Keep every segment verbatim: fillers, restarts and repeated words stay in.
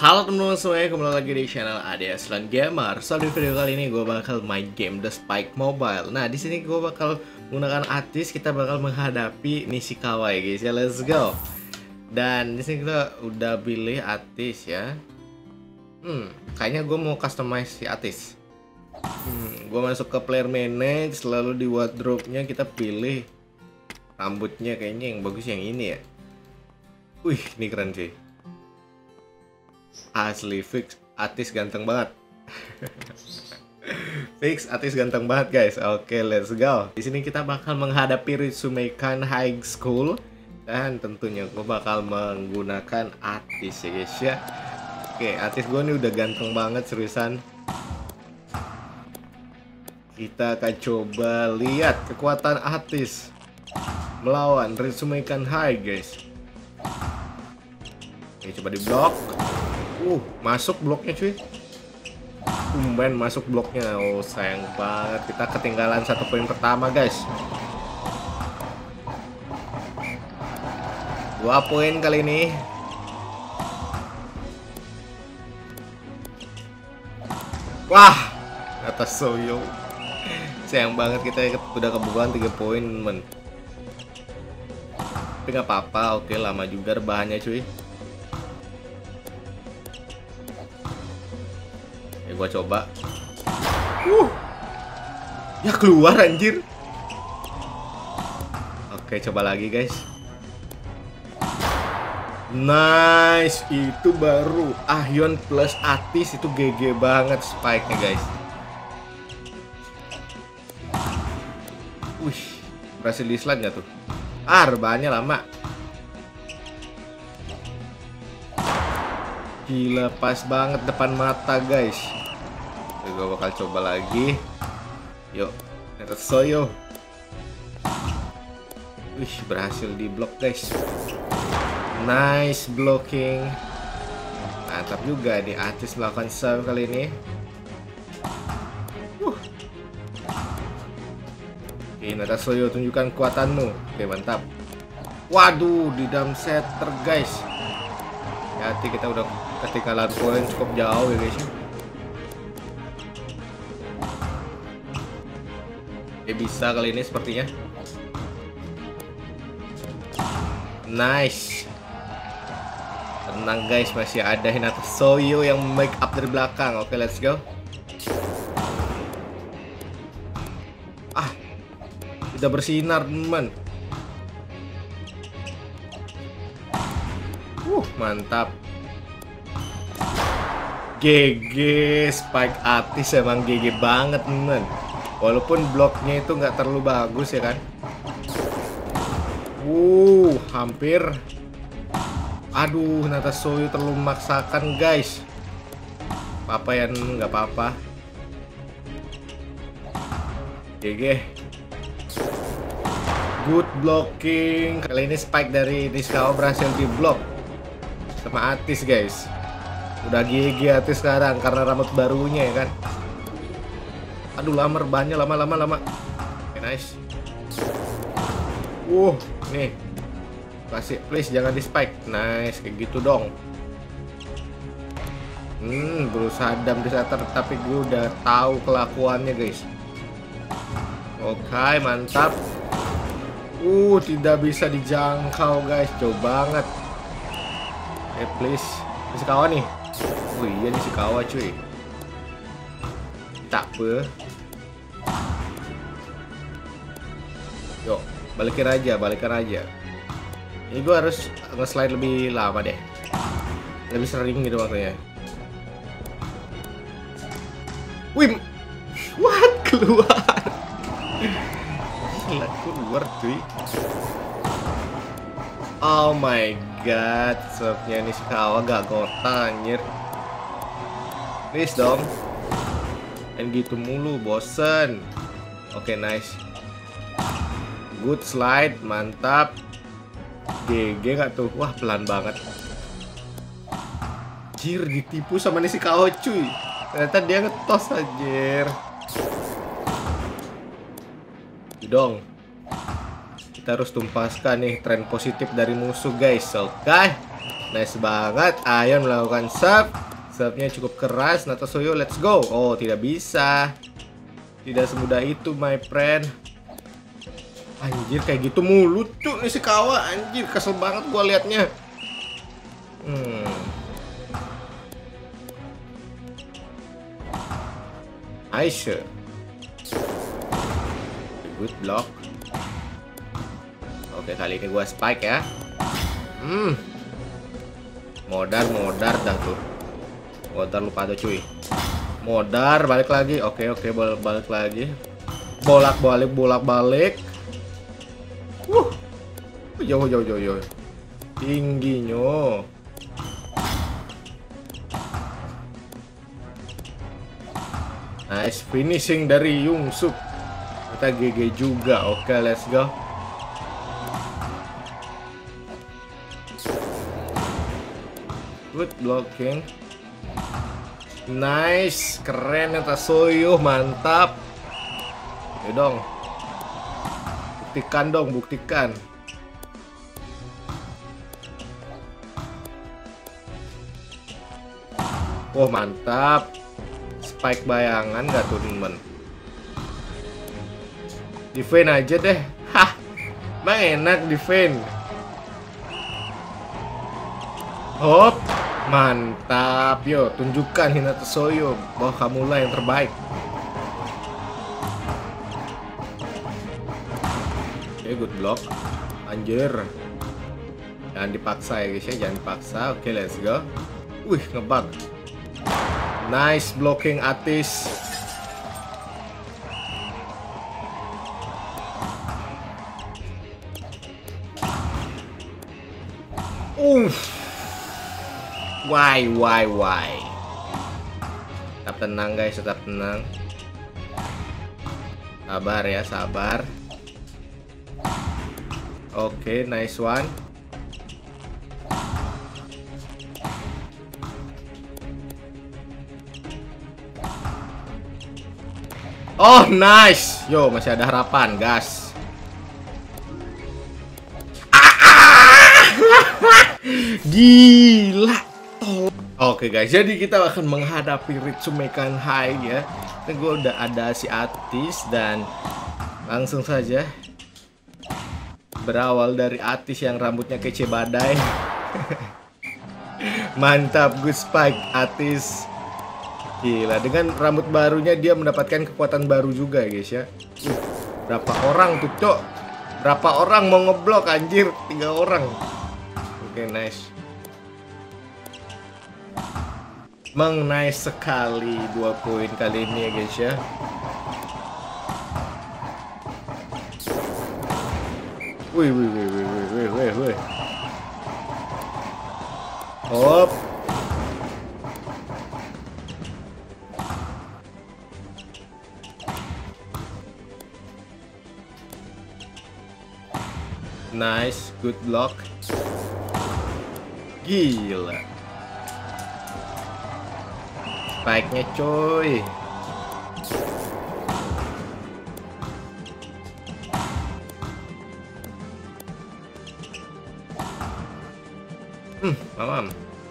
Halo teman-teman semuanya, kembali lagi di channel Ade Aslan Gamer. So di video kali ini gue bakal main game The Spike Mobile. Nah di sini gue bakal menggunakan Atis, kita bakal menghadapi Nishikawa ya guys ya. Let's go. Dan di sini kita udah pilih Atis ya. Hmm, kayaknya gue mau customize si Atis. Hmm, gue masuk ke player manage, lalu di wardrobe-nya kita pilih rambutnya, kayaknya yang bagus yang ini ya. Wih, ini keren sih. Asli fix Atis ganteng banget. Fix Atis ganteng banget guys. Oke, let's go. Di sini kita bakal menghadapi Ritsumeikan High School dan tentunya gue bakal menggunakan Atis ya guys ya. Oke, Atis gue nih udah ganteng banget seriusan. Kita akan coba lihat kekuatan Atis melawan Ritsumeikan High guys. Oke, coba di blok. Uh, masuk bloknya cuy. Tumben masuk bloknya. Oh, sayang banget. Kita ketinggalan satu poin pertama guys. Dua poin kali ini. Wah, atas Soyo. Sayang banget kita udah kebobolan tiga poin men. Tapi nggak apa-apa. Oke, lama juga rebahannya cuy. Gua coba. Uh. Ya keluar anjir. Oke, coba lagi guys. Nice, itu baru Ahyon plus Atis, itu G G banget spike-nya guys. Wih, berhasil di slide nggak tuh? Ah, rebahannya lama. Gila, pas banget depan mata guys. Gue bakal coba lagi. Yuk, Soyo. Wih, berhasil di blok guys. Nice blocking. Mantap juga di Atis melakukan serve kali ini. uh. Oke, Soyo, tunjukkan kekuatanmu. Oke, mantap. Waduh, di dalam setter guys. Hati kita udah ketinggalan poin cukup jauh ya guys. Dia bisa kali ini sepertinya. Nice. Tenang guys, masih ada Hinata Soyo yang make up dari belakang. Oke, let's go. Ah, tidak bersinar teman. Uh, mantap. G G spike Atis emang G G banget teman. Walaupun bloknya itu nggak terlalu bagus ya kan. Uh, hampir. Aduh, Hinata Soyo terlalu memaksakan guys. Apa yang nggak apa-apa. G G. Good blocking. Kali ini spike dari Nishikawa berhasil di blok sama Atis guys. Udah G G Atis sekarang karena rambut barunya ya kan. Aduh, lama rebahannya, lama lama lama. Oke, nice. Uh, nih. Kasih, please jangan di spike. Nice, kayak gitu dong. Hmm, berusaha dam di setter, tapi gue udah tahu kelakuannya guys. Oke, mantap. Uh, tidak bisa dijangkau guys, jauh banget. Eh, please. Nishikawa nih. Oh iya, Nishikawa cuy. Tak apa. Yuk, balikin aja, balikin aja. Ini gue harus nge-slide lebih lama deh. Lebih sering gitu maksudnya. Wih, what? Keluar. Gila, keluar cuy. Oh my god, serve-nya Nishikawa gak kota anjir. Please dong. Dan gitu mulu, bosen. Oke, okay, nice. Good slide, mantap. G G gak tuh? Wah, pelan banget. Jir, ditipu sama Nishikawa cuy. Ternyata dia ngetos anjir. Dong. Kita harus tumpaskan nih tren positif dari musuh guys. Oke. Okay? Nice banget. Ion melakukan serve. Serve-nya cukup keras. Natasoyo, let's go. Oh, tidak bisa. Tidak semudah itu, my friend. Anjir, kayak gitu mulu cuy Nishikawa. Anjir, kesel banget gua liatnya. Hmm. Nice. Good block. Oke, kali ini gua spike ya. Hmm. Modar, modar dah tuh. Modar lupa tuh cuy. Modar, balik lagi. Oke, oke, bolak balik lagi. Bolak-balik, bolak-balik. Wuh. Jauh, jauh, jauh, jauh. Tingginya. Nice finishing dari Yungsuk. Kita G G juga. Oke, let's go. Good blocking. Nice, keren Natasoyo, mantap. Ayo dong. Buktikan dong, buktikan. Wah, mantap. Spike bayangan gak tuh temen? Defend aja deh. Hah, bang enak defend. Hop, mantap. Yo, tunjukkan Hinata Soyo bahwa kamulah yang terbaik. Oke, okay, good block. Anjir, jangan dipaksa ya guys ya, jangan dipaksa. Oke, okay, let's go. Wih, ngebug. Nice blocking Atis. Uff. Why, why, why? Tetap tenang guys, tetap tenang. Sabar ya, sabar. Oke, okay, nice one. Oh, nice. Yo, masih ada harapan, gas. Ah, ah. Gila. Tol. Oke guys, jadi kita akan menghadapi Ritsumeikan High ya. Ini gue udah ada si Atis dan langsung saja berawal dari Atis yang rambutnya kece badai. Mantap, good spike Atis. Gila, dengan rambut barunya dia mendapatkan kekuatan baru juga guys ya. Uh, berapa orang tuh cok? Berapa orang mau ngeblok anjir? Tiga orang. Oke, okay, nice. Emang nice sekali dua poin kali ini ya guys ya. Wih, wih, wih, wih, wih, wih, wih, wih. Hop. Nice, good block. Gila. Spike-nya coy. Hmm, mamam.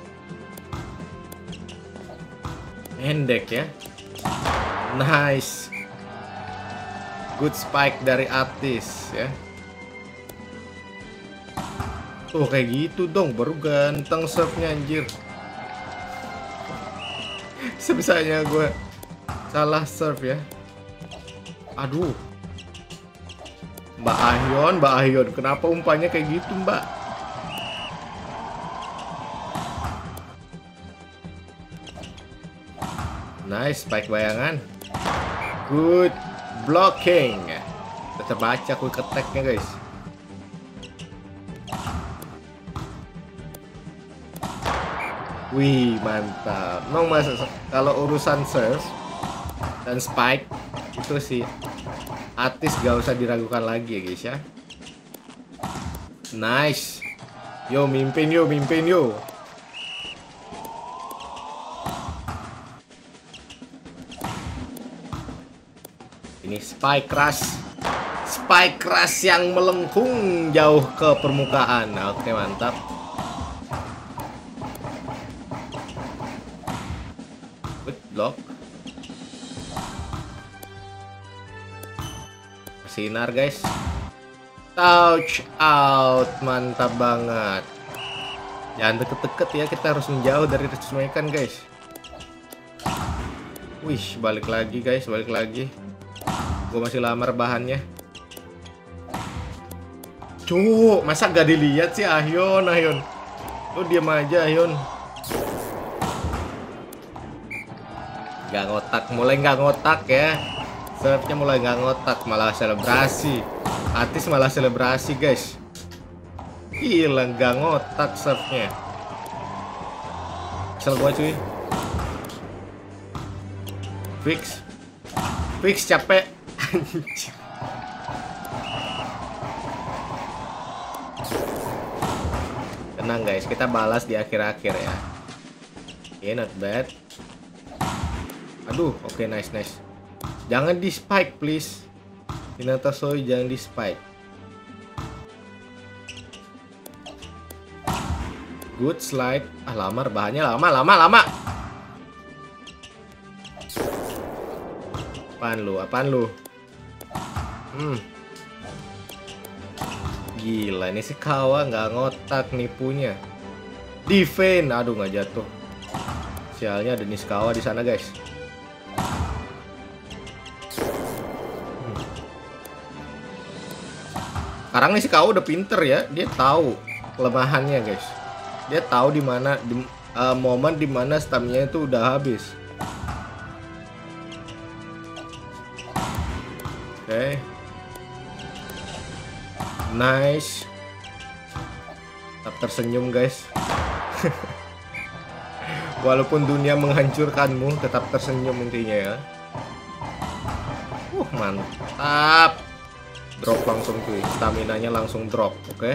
Pendek ya. Nice. Good spike dari Atis ya. Tuh kayak gitu dong, baru ganteng serve-nya anjir. Sebisanya gue salah serve ya. Aduh. Mbak Ahyon, Mbak Ahyon, kenapa umpannya kayak gitu, Mbak? Nice, spike bayangan. Good blocking. Tetap baca quick attack-nya guys. Wih, mantap. Memang mas, kalau urusan serve dan spike itu sih Atis gak usah diragukan lagi ya guys ya. Nice. Yo, mimpin yo, mimpin yo. Ini spike crush. Spike crush yang melengkung jauh ke permukaan. Nah, oke, mantap. block. Sinar guys. Touch out, mantap banget. Jangan deket-deket ya, kita harus menjauh dari Retsumeikan guys. Wih, balik lagi guys, balik lagi. Gue masih lamar bahannya. Cuk, masa gak dilihat sih Ahyon, Ahyon? Lu diam aja Ahyon. Gak ngotak, mulai gak ngotak ya. Serve-nya mulai gak ngotak, malah selebrasi. Atis malah selebrasi guys. Gila, gak ngotak serve-nya. Kesel gua cuy. Fix. Fix capek. Tenang guys, kita balas di akhir-akhir ya. Oke, okay, not bad. Aduh, oke okay, nice nice. Jangan di spike please. Hinata Soy jangan di spike. Good slide. Ah, lamar bahannya lama lama lama. Apaan lu? Apaan lu? Hmm. Gila, ini si Kawa nggak ngotak nipunya. Defend, aduh nggak jatuh. Sialnya ada Nishikawa di sana guys. Hmm. Sekarang nih si Kawa udah pinter ya, dia tahu kelemahannya guys. Dia tahu di mana di, uh, momen dimana stamina itu udah habis. Oke, okay. Nice. Tetap tersenyum guys. Walaupun dunia menghancurkanmu, tetap tersenyum intinya ya. Uh, mantap. Drop langsung cuy, stamina-nya langsung drop, oke. Okay?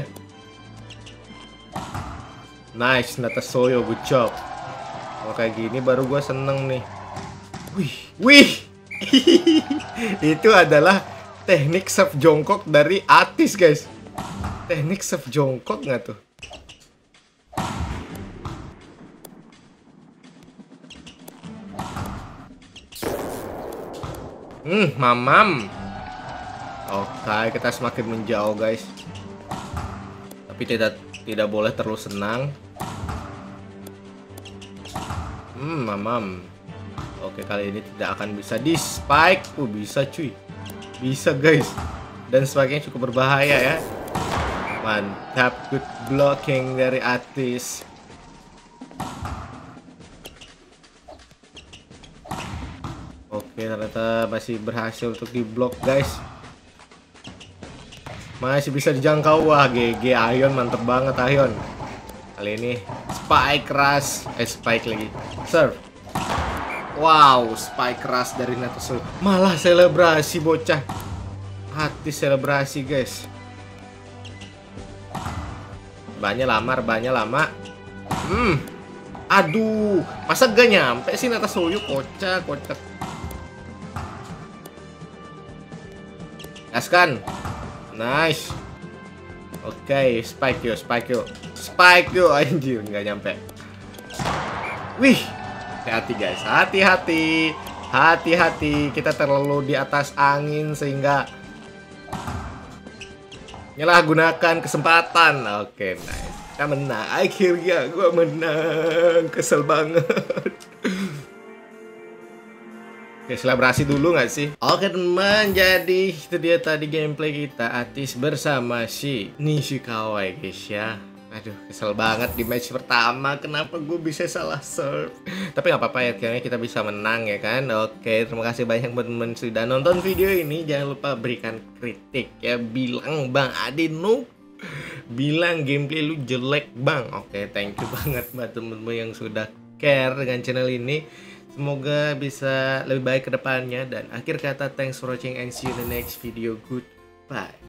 Nice, Natasoyo, good job. Kalau kayak gini baru gue seneng nih. Wih, wih. Itu adalah teknik serve jongkok dari Atis guys. Teknik serve jongkok nggak tuh? Hmm, mamam. Oke, kita semakin menjauh guys. Tapi tidak tidak boleh terlalu senang. Hmm, mamam. Oke, kali ini tidak akan bisa di spike. Uh, bisa cuy. Bisa guys. Dan spike-nya cukup berbahaya ya. Mantap, good blocking dari Atis. Oke, ternyata masih berhasil untuk diblok guys. Masih bisa dijangkau. Wah, G G Ahyon, mantep banget Ahyon. Kali ini spike rush. Eh, spike lagi. Serve. Wow, spike rush dari Natasoy. Malah selebrasi bocah. Hati selebrasi guys. Banyak lamar, banyak lama. Hmm. Aduh, masa gak nyampe sih Natasoy? Kocak, kocak. Gaskan. Nice. Oke, okay, spike yo, spike yo. Spike yo, anjir, nggak nyampe. Wih. Hati-hati guys, hati-hati. Hati-hati, kita terlalu di atas angin sehingga menyalahgunakan kesempatan. Oke, okay, nice. Kita menang. Akhirnya gue menang. Kesel banget. Oke, selebrasi dulu nggak sih? Oke teman, jadi itu dia tadi gameplay kita Atis bersama si Nishikawa guys ya. Aduh, kesel banget di match pertama. Kenapa gue bisa salah serve? Tapi nggak apa-apa ya, akhirnya kita bisa menang ya kan. Oke, terima kasih banyak buat teman-teman sudah nonton video ini. Jangan lupa berikan kritik ya. Bilang Bang Ade noob, bilang gameplay lu jelek Bang. Oke, thank you banget buat teman-teman yang sudah care dengan channel ini. Semoga bisa lebih baik ke depannya. Dan akhir kata, thanks for watching and see you in the next video. Goodbye.